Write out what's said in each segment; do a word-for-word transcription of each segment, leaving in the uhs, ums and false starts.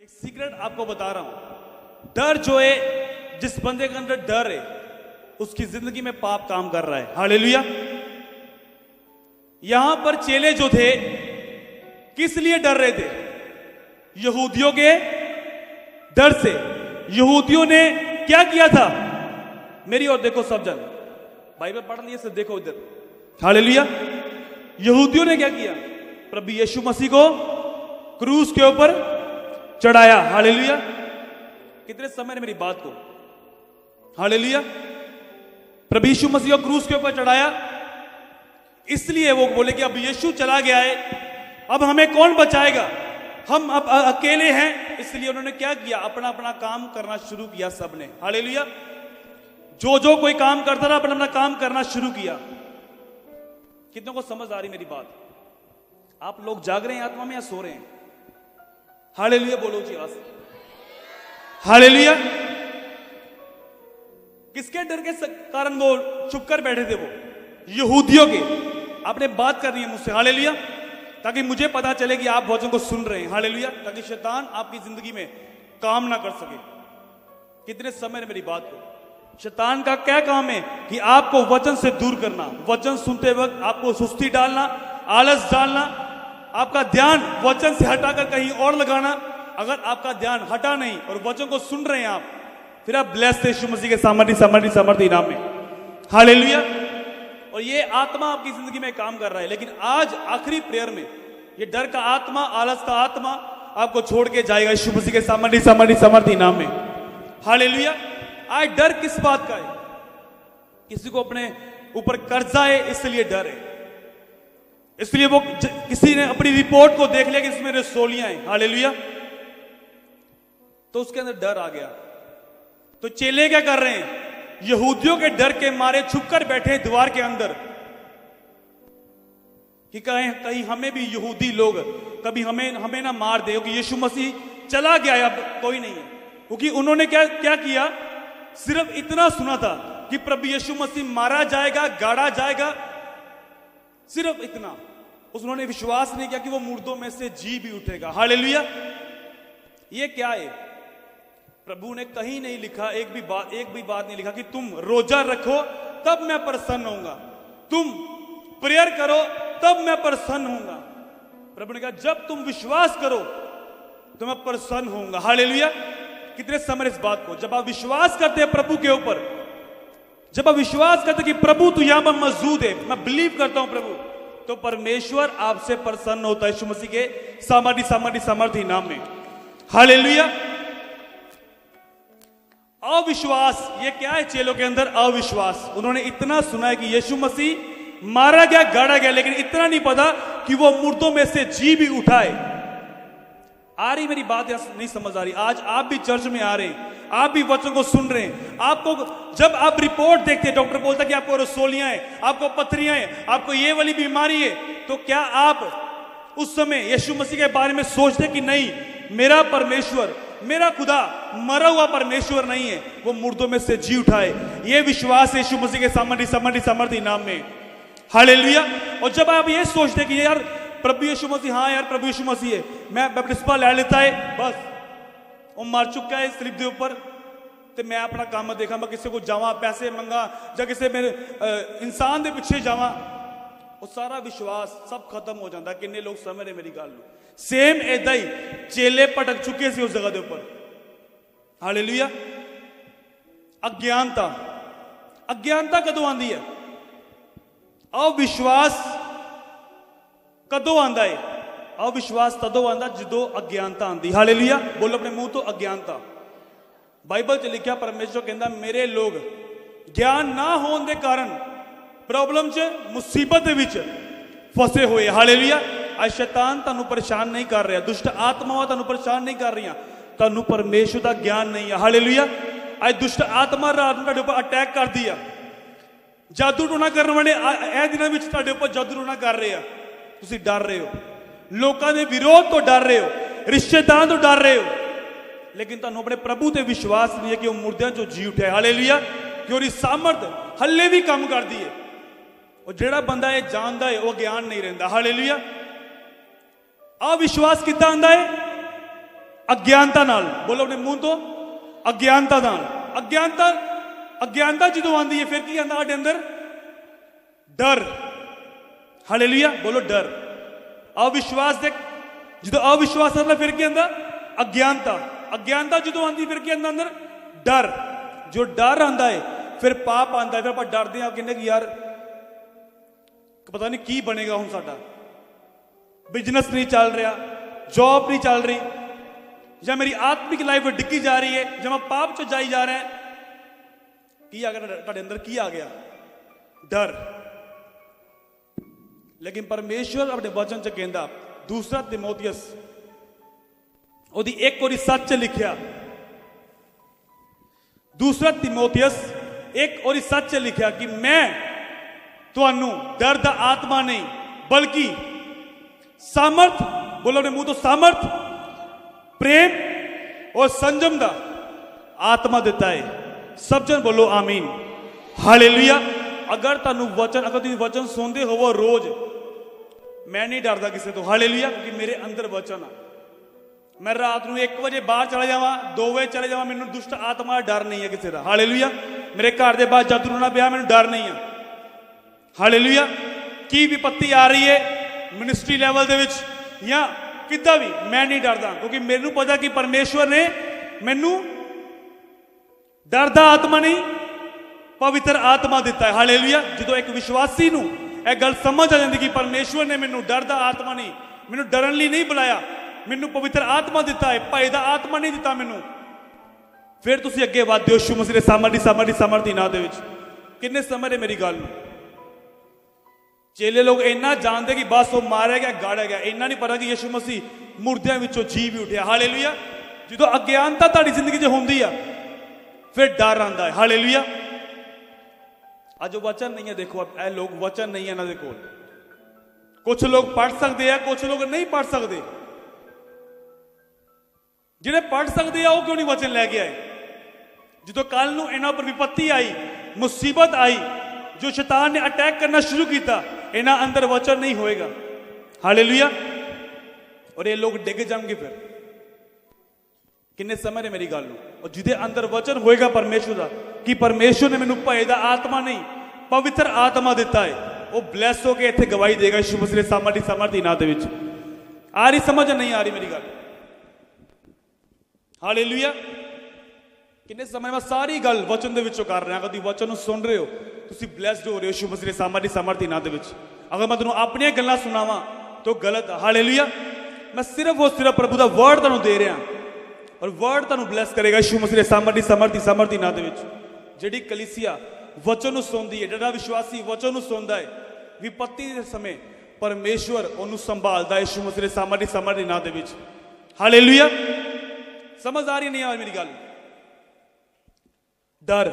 एक सीक्रेट आपको बता रहा हूं। डर जो है, जिस बंदे के अंदर डर है उसकी जिंदगी में पाप काम कर रहा है। हालेलुया। यहां पर चेले जो थे किस लिए डर रहे थे? यहूदियों के डर से। यहूदियों ने क्या किया था? मेरी ओर देखो सब जन, बाइबल पढ़ लिए से देखो इधर। हालेलुया। यहूदियों ने क्या किया? प्रभु यीशु मसीह को क्रूस के ऊपर चढ़ाया। हालेलुया। कितने समय ने मेरी बात को? हालेलुया। प्रभु यीशु मसीह को क्रूस के ऊपर चढ़ाया, इसलिए वो बोले कि अब यीशु चला गया है, अब हमें कौन बचाएगा, हम अब अकेले हैं। इसलिए उन्होंने क्या किया? अपना अपना काम करना शुरू किया सबने। हालेलुया। जो जो कोई काम करता था अपना अपना काम करना शुरू किया। कितनों को समझ आ रही मेरी बात? आप लोग जाग रहे हैं आत्मा में या सो रहे हैं? हालेलुया बोलो जी आज। हालेलुया। किसके डर के कारण वो चुप कर बैठे थे? वो यहूदियों के। आपने बात करनी है मुझसे। हालेलुया। ताकि मुझे पता चले कि आप वचन को सुन रहे हैं। हालेलुया। ताकि शैतान आपकी जिंदगी में काम ना कर सके। कितने समय ने मेरी बात को? शैतान का क्या काम है? कि आपको वचन से दूर करना, वचन सुनते वक्त आपको सुस्ती डालना, आलस डालना, आपका ध्यान वचन से हटाकर कहीं और लगाना। अगर आपका ध्यान हटा नहीं और वचन को सुन रहे हैं आप, फिर आप ब्लेस्ड यीशु मसीह के सामर्थ्य सामर्थ्य सामर्थ्य नाम में। हालेलुया। और ये आत्मा आपकी जिंदगी में काम कर रहा है। लेकिन आज आखिरी प्रेयर में ये डर का आत्मा, आलस का आत्मा आपको छोड़ के जाएगा यीशु मसीह के सामर्थ्य सामर्थ्य सामर्थ्य नाम में। हालेलुया। आज डर किस बात का है? किसी को अपने ऊपर कर्जा है इसलिए डर है। इसलिए वो किसी ने अपनी रिपोर्ट को देख लिया कि इसमें रसोलियां हैं। हालेलुया। तो उसके अंदर डर आ गया। तो चेले क्या कर रहे हैं? यहूदियों के डर के मारे छुपकर बैठे द्वार के अंदर कि कहीं कहीं हमें भी यहूदी लोग कभी हमें हमें ना मार दे, क्योंकि यीशु मसीह चला गया है, अब कोई नहीं है। क्योंकि उन्होंने क्या क्या किया? सिर्फ इतना सुना था कि प्रभु यीशु मसीह मारा जाएगा, गाड़ा जाएगा, सिर्फ इतना। उन्होंने विश्वास नहीं किया कि वो मुर्दों में से जी भी उठेगा। हालेलुया। ये क्या है? प्रभु ने कहीं नहीं लिखा, एक भी बात एक भी बात नहीं लिखा कि तुम रोजा रखो तब मैं प्रसन्न होऊंगा, तुम प्रेयर करो तब मैं प्रसन्न होऊंगा। प्रभु ने कहा जब तुम विश्वास करो तो मैं प्रसन्न होऊंगा। हालेलुया। कितने समय इस बात को? जब आप विश्वास करते हैं प्रभु के ऊपर, जब आप विश्वास करते कि प्रभु तू यहां पर मौजूद है, मैं बिलीव करता हूं प्रभु, तो परमेश्वर आपसे प्रसन्न होता है यीशु मसीह के सामर्थ्य सामर्थ्य सामर्थ्य नाम में। हालेलुया। अविश्वास, ये क्या है चेलों के अंदर? अविश्वास। उन्होंने इतना सुना है कि यीशु मसीह मारा गया, गाड़ा गया, लेकिन इतना नहीं पता कि वो मुर्दों में से जी भी उठाए। आ रही मेरी बात या नहीं समझ आ रही? आज आप भी चर्च में आ रहे हैं, आप भी वचन को सुन रहे हैं। आपको जब आप रिपोर्ट देखते हैं, डॉक्टर बोलता है कि आपको रसोलियां हैं, आपको पथरियां हैं, आपको ये वाली बीमारी है, तो क्या आप उस समय यीशु मसीह के बारे में सोचते कि नहीं, मेरा परमेश्वर, मेरा खुदा मरा हुआ परमेश्वर नहीं है, वो मुर्दों में से जी उठाए। ये विश्वास यीशु मसीह के सामर्थ्य सामर्थ्य सामर्थ्य नाम में। हालेलुया। और जब आप ये सोचते कि यार प्रभु यीशु मसीह, हाँ यार प्रभु यीशु मसीह है, मैं बपतिस्मा ले लेता है, बस वो मर चुका है स्लिप के ऊपर, तो मैं अपना काम देखा, मैं किसी को जावा पैसे मंगा या किसी मेरे इंसान के पीछे जावा, वो सारा विश्वास सब खत्म हो जाता। किन्ने लोग समझ रहे मेरी गल? सेम ऐदा ही चेले भटक चुके सी उस जगह के ऊपर। हालेलुया। अज्ञानता, अज्ञानता कदों आंदी है? अविश्वास कदों आंदा है? अविश्वास तदों आंदा जदों अज्ञानता आंदी। हालेलुया। बोलो अपने मुंह तो अज्ञानता। बाइबल च लिखा, परमेश्वर कहता मेरे लोग ज्ञान ना होने के कारण प्रॉब्लम च मुसीबत विच फसे हुए। हालेलुया। आज शैतान तुहानू परेशान नहीं कर रहा, दुष्ट आत्मावां तुहानू परेशान नहीं कर रही, तुहानू परमेश्वर का ज्ञान नहीं है। हालेलुया। आज दुष्ट आत्मा रात नूं तुहाडे उपर अटैक कर दी है, जादू टोना करने वाले ए दिनों में तुहाडे उपर जादू टोना कर रहे हैं, तुसीं डर रहे हो, लोगों के विरोध तो डर रहे हो, रिश्तेदारों तो डर रहे हो, लेकिन तुहानू अपने प्रभु ते विश्वास नहीं है कि वो मुर्दियां चों जी उठे। हालेलुया। कि उसकी सामर्थ हल्ले भी काम करती है। और जेड़ा बंदा ये जानता है वो ज्ञान नहीं रहिंदा। हालेलुया। अविश्वास कितना आंदा है? अज्ञानता नाल, बोलो अपने मुंह तो अज्ञानता नाल। अज्ञानता अज्ञानता जो आती है फिर की आंदा साडे अंदर? डर। हालेलुया, बोलो डर। अविश्वास दे जो अविश्वास आता फिर की आंदा? अज्ञानता। अज्ञानता जो आती फिर की आंदा अंदर? डर। जो डर आंदा है फिर पाप आंदा है, फिर आप डरते हैं, कहने कि यार पता नहीं की बनेगा हुण साडा, बिजनेस नहीं चल रहा, जॉब नहीं चल रही, या मेरी आत्मिक लाइफ डिग्गी जा रही है, जब मैं पाप च जाई जा रहे हैं। की आ गया तुहाडे अंदर? की आ गया? डर। लेकिन परमेश्वर अपने वचन च कहंदा, दूसरा तिमोथियस ओदी एक और सच लिखिया, दूसरा तिमोथियस एक और सच लिखिया कि मैं तुहानू डर दा आत्मा नहीं बल्कि सामर्थ, बोलो अपने मुंह तो सामर्थ, प्रेम और संयम दा आत्मा देता है। सब जन बोलो आमीन, हालेलुया। अगर तुहानू वचन, अगर तुम वचन सुनते हो रोज, मैं नहीं डरता किसी तो, हालेलुया, क्योंकि मेरे अंदर वचन आ। मैं रात को एक बजे बाहर चला जावा, दो बजे चले जावा, मैनू दुष्ट आत्मा डर नहीं है किसी का, हालेलुया। मेरे घर के बाहर जादू टूना पिया, मैनू डर नहीं है, हालेलुया। की विपत्ति आ रही है मिनिस्ट्री लैवल दे विच या किदा भी, मैं नहीं डरदा, क्योंकि मैनू पता कि परमेश्वर ने मैनू डर दा आत्मा नहीं पवित्र आत्मा दिता है, हालेलुया। जो एक विश्वासी नू यह गल समझ आ जाती कि परमेश्वर ने मैनू डर दा आत्मा नहीं, मैनू डरन लई नहीं बुलाया, मैनू पवित्र आत्मा दिता है, भय दा आत्मा नहीं दिता मैनू, फिर तुसीं अगे वधदे हो यीशु मसीह दे सामर्थी सामर्थी सामर्थी नाम दे विच। किन्ने समझ मेरी गल नूं? चेले लोग इन्ना जानते कि बस वो मारा गया गाड़ा गया, इन्ना नहीं पता कि यीशु मसीह मुर्दियां विचों जी भी उठिया, हालेलुया। जो अज्ञानता तुहाडी जिंदगी च हुंदी आ फिर डर आंदा है, हालेलुया। अज वचन नहीं है, देखो ए लोग वचन नहीं है इन्हां दे कोल। कुछ लोग पढ़ सकते हैं, कुछ लोग नहीं पढ़ सकते। जिहड़े पढ़ सकते हैं वो क्यों नहीं वचन लैके आए? जो कल नूं इन्हां पर विपत्ति आई, मुसीबत आई, जो शैतान ने अटैक करना शुरू किया, इन्हां अंदर वचन नहीं होएगा, हालेलुया। और ये लोग डिग जाएंगे फिर। किन्ने समझ मेरी गल नूं? और जिदे अंदर वचन होएगा परमेश्वर का कि परमेश्वर ने मैनू भय दा आत्मा नहीं पवित्र आत्मा दिता है, वो ब्लैस होके इत्थे गवाही देगा यीशु मसीह दे सामर्थी सामर्थी नाम दे विच। आ रही समझ नहीं आ रही मेरी गल? हालेलुया। किन्ने समय मैं सारी गल वचन दे विचों कर रहा, अगर तुसीं वचन सुन रहे हो तुसीं ब्लैस्ड हो रहे हो यीशु मसीह दे सामर्थी सामर्थी नाम दे विच। अगर मैं तुहानूं अपनी गल्लां सुनावां तो गलत है, हालेलुया। मैं सिर्फ और सिर्फ प्रभु दा वर्ड तुहानूं दे रहा और वर्ड तुहानूं ब्लैस करेगा यीशु मसीह दे सामर्थी सामर्थी सामर्थी नाम दे विच। जिहड़ी कलीसिया वचन नूं सुनदी है, जिहड़ा विश्वासी वचन नूं सुनदा है, विपत्ति दे समय परमेश्वर उहनूं संभालदा है यीशु मसीह दे सामर्थी सामर्थी नाम दे विच, हालेलुया। समझ आ रही नहीं आ रही मेरी गल? डर,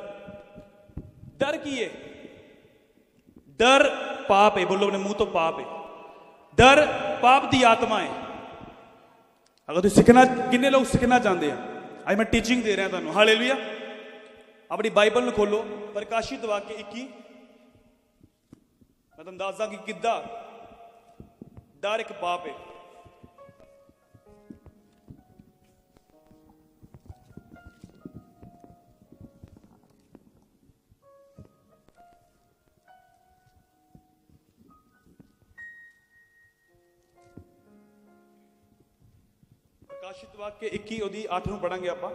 डर की है? डर पाप है, बोलो अपने मुंह तो पाप है। डर पाप दी आत्मा है। अगर तुम सीखना, किन्ने लोग सीखना चाहते हैं, आज मैं टीचिंग दे रहा तुहानूं, हालेलुया। अपनी बाइबल में खोलो, प्रकाशित वाक्य इक्की। मैं तुहानूं दसदा कि किद्दां डर एक पाप है। प्रकाशित वाक्य इक्की ओदी आठ नूं पढ़ांगे आपां।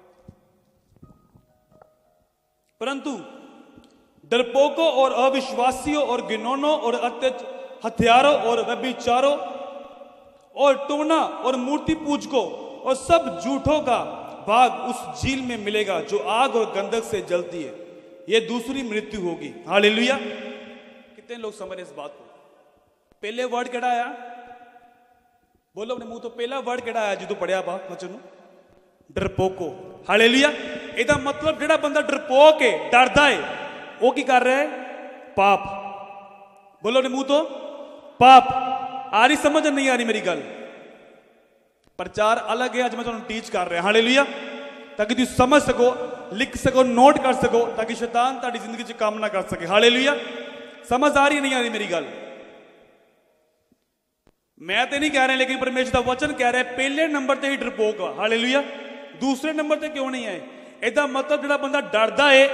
परंतु डरपोकों और अविश्वासियों और गिनौनों और हत्यारों और व्यभिचारों और टोना और मूर्ति पूजकों और सब झूठों का भाग उस झील में मिलेगा जो आग और गंधक से जलती है। यह दूसरी मृत्यु होगी, हालेलुया। कितने लोग समझ इस बात को? पहले वर्ड केड़ा आया? बोलो अपने मुंह तो, पहला वर्ड केड़ा आया जो पढ़िया पा वचन? डरपोको, हालेलुया। ਇਹਦਾ मतलब ਜਿਹੜਾ ਬੰਦਾ ਡਰਪੋਕ है, डरदा है, वो की कर रहा है? पाप। बोलो अपने मुंह तो, पाप। आ रही समझ नहीं आ रही मेरी गल? प्रचार अलग है, अज मैं तुहानूं टीच कर रहा, हालेलुया, ताकि तुम समझ सको, लिख सको, नोट कर सको, ताकि शैतान तुहाडी जिंदगी च काम ना कर सके, हालेलुया। समझ आ रही नहीं आ रही मेरी गल? मैं तो नहीं कह रहा, लेकिन परमेश्वर का वचन कह रहा है पहले नंबर ते ही डरपोक आ। हालेलुया। दूसरे नंबर ते क्यों नहीं है? एदा मतलब जो बंदा डरदा है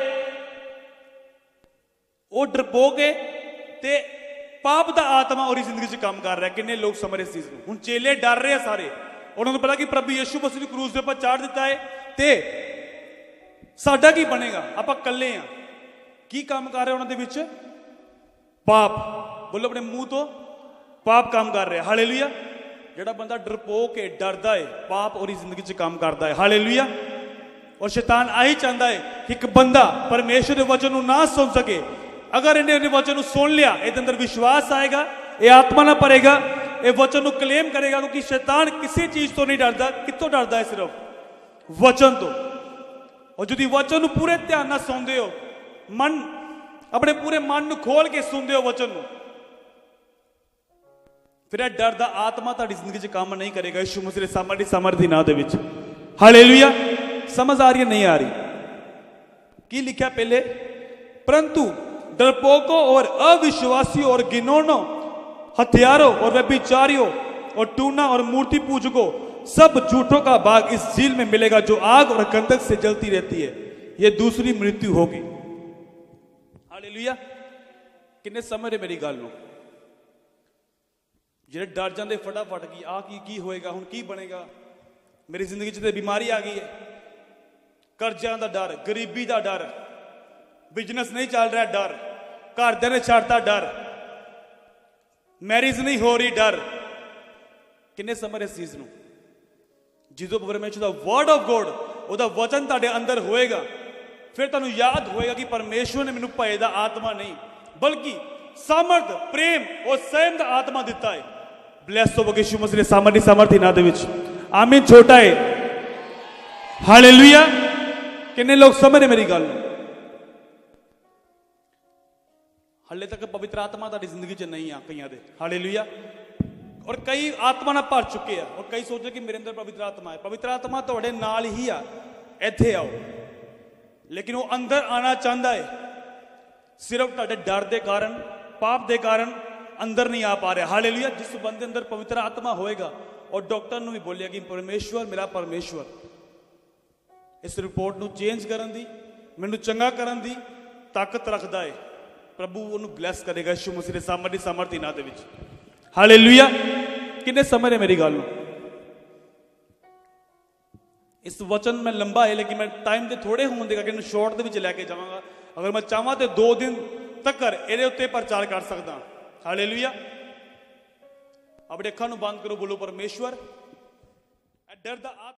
वो डरपोक है ते पाप का आत्मा और जिंदगी च काम कर रहा है। किन्ने लोग समझ इस चीज को? हुण चेले डर रहे हैं सारे, उन्होंने पता कि प्रभु यीशु मसीह ने क्रूस के ऊपर चाड़ दिता है ते साडा की बनेगा? आपां कल्ले हां। की काम कर रहे उन्होंने विच? पाप। बोलो अपने मुंह तो पाप काम कर रहे हैं। हालेलुया। जेड़ा बंदा डरपोक है, डरदा है, पाप और जिंदगी च काम करता है। हालेलुया। और शैतान आई चाहता है कि एक बंदा परमेश्वर के वचन को ना सुन सके। अगर इन्हें वचन को सुन लिया, ये अंदर विश्वास आएगा, ये आत्मा ना पड़ेगा, ये वचन को क्लेम करेगा। क्योंकि शैतान किसी चीज तो नहीं डरता। कितों डरता है? सिर्फ वचन तो। और जो वचन को पूरे ध्यान ना सुनते हो, मन अपने पूरे मन को खोल के सुनते हो वचन को, फिर डर दा आत्मा ताड़ी जिंदगी च काम नहीं करेगा। यीशु मसीह सामर्थी सामर्थी ना दे विच। हालेलुया। समझ आ रही है? नहीं आ रही? की लिखा पहले? परंतु डरपोकों और अविश्वासियों और घिनौनों, हथियारों और व्यभिचारियों और टूना और मूर्ति पूजकों, सब झूठों का भाग इस झील में मिलेगा जो आग और गंधक से जलती रहती है। यह दूसरी मृत्यु होगी। हालेलुया। किन्ने समझ रहे मेरी गल? जेड़े डर जाते फटाफट की आ की, की होएगा, हुण की बनेगा, मेरी जिंदगी च बीमारी आ गई है, कर्जा का डर, गरीबी का डर, बिजनेस नहीं चल रहा डर, घरदे ने छाड़ता डर, मैरिज नहीं हो रही डर। किन्ने समझ इस चीज को? जिदों परमेश्वर का वर्ड ऑफ गॉड, उसका वचन तुहाडे अंदर होएगा, फिर तुहानू याद होएगा कि परमेश्वर ने मैनू भय दा आत्मा नहीं बल्कि सामर्थ, प्रेम और संयम दा आत्मा दिता है। ब्लेस हो यीशु मसीह ने सामर्थी सामर्थी ना दे विच। आमीन। छोटा है। हालेलुया। किन्ने लोग समझ रहे मेरी गल? हले तक पवित्र आत्मा ताड़ी जिंदगी च नहीं आ कईयां दे। हालेलुया। और कई आत्मा ना भर चुके हैं और कई सोचते कि मेरे अंदर पवित्र आत्मा है। पवित्र आत्मा तुहाडे नाल ही आ, इत्थे आओ, लेकिन वो अंदर आना चाहता है, सिर्फ तुहाडे डर के कारण, पाप के कारण अंदर नहीं आ पा रहा। हालेलुया। जिस बंदे अंदर पवित्र आत्मा होएगा, और डॉक्टर ने भी बोलिया कि परमेश्वर, मेरा परमेश्वर इस रिपोर्ट को चेंज करन दी, मैनू चंगा करन दी ताकत रखता है। प्रभु उन्होंने ब्लैस करेगा यीशु मसीह सामर्थी सामर्थी ना दे विच। हालेलुया। किन्ने समझ रहे मेरी गल? इस वचन में लंबा है, लेकिन मैं टाइम के थोड़े होने दे करके शॉर्ट के लैके जावांगा। अगर मैं चाहवा तो दो दिन तक ये उत्ते प्रचार कर सकता। हालेलुया। अपने अखां नूं बंद करो, बोलो परमेश्वर डर दा